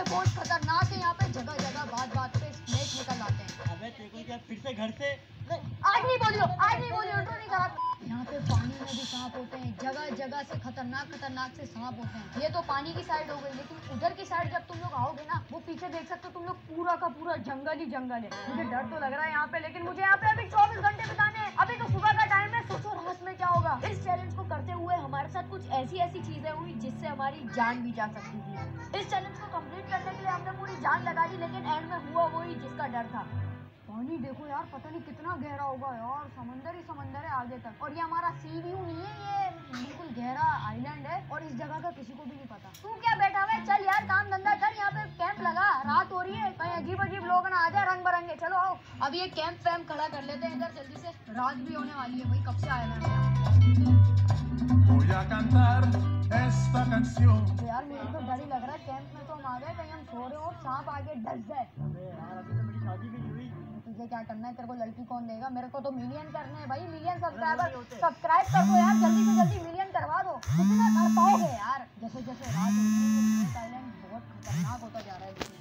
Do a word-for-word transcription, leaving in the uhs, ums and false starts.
बहुत खतरनाक है यहाँ पे, जगह जगह बात बात पे स्नेक निकल आते हैं। अबे तेरे को क्या फिर से घर से? आज नहीं बोलियो, आज नहीं बोलियो, इंट्रो नहीं करा। यहाँ पे पानी में भी सांप होते हैं, जगह जगह से खतरनाक खतरनाक से सांप होते हैं। ये तो पानी की साइड हो गई, लेकिन उधर की साइड जब तुम लोग आओगे ना, वो पीछे देख सकते हो तुम लोग, पूरा का पूरा जंगल ही जंगल है। मुझे डर तो लग रहा है यहाँ पे, लेकिन मुझे यहाँ पे अभी चौबीस घंटे बिताने हैं। अभी तो सुबह का टाइम है, सोचो रात में क्या होगा। इस चैलेंज को करते हुए हमारे साथ कुछ ऐसी ऐसी चीजें हुई जिससे हमारी जान भी जा सकती थी। इस चैलेंज को कंप्लीट करने के लिए हमने पूरी जान लगा दी, लेकिन एंड में हुआ वही जिसका डर था। पानी देखो यार, पता नहीं कितना गहरा होगा यार, समंदर ही समंदर है आगे तक। और ये हमारा सी व्यू नहीं है, ये बिल्कुल गहरा आइलैंड है और इस जगह का किसी को भी नहीं पता। तू क्या बैठा हुआ है, चल यार काम धंधा कर, यहाँ पे कैंप लगा, रात हो रही है, कहीं अजीब अजीब लोग ना आ जाए रंग बिरंगे। चलो आओ, अब ये कैंप वैम्प खड़ा कर लेते हैं इधर जल्दी से, रात भी होने वाली है भाई, कब से आया मैं। Voy a cantar esta canción. तो यार मुझे तो डर ही लग रहा है, कैंप में तो हम आ गए, कहीं हम सो रहे हो सांप आगे डस जाए। अबे यार अभी तो मेरी शादी भी नहीं हुई। तुझे क्या करना है, तेरे को लड़की कौन देगा, मेरे को तो मिलियन करने हैं भाई, मिलियन सब्सक्राइबर। सब्सक्राइब कर दो यार, जल्दी से जल्दी मिलियन करवा दो, कितना कर पाओगे यार। जैसे जैसे रात होती है, बहुत खतरनाक होता जा रहा है।